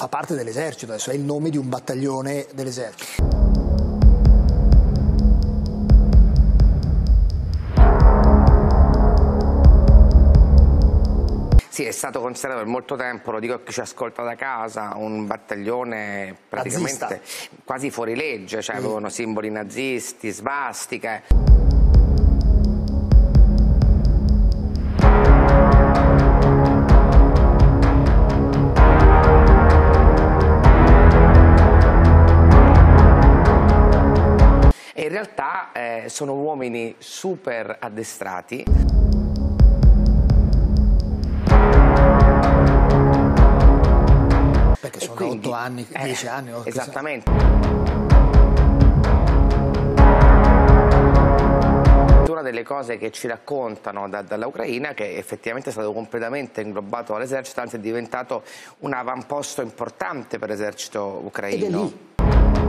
parte dell'esercito, adesso è il nome di un battaglione dell'esercito. Sì, è stato considerato per molto tempo, lo dico a chi ci ascolta da casa, un battaglione praticamente nazista, quasi fuori legge, cioè avevano simboli nazisti, svastiche. E in realtà sono uomini super addestrati. Perché sono quindi, 8 anni, 10 anni. Esattamente. Una delle cose che ci raccontano dall'Ucraina è che effettivamente è stato completamente inglobato dall'esercito, anzi è diventato un avamposto importante per l'esercito ucraino. Ed è lì.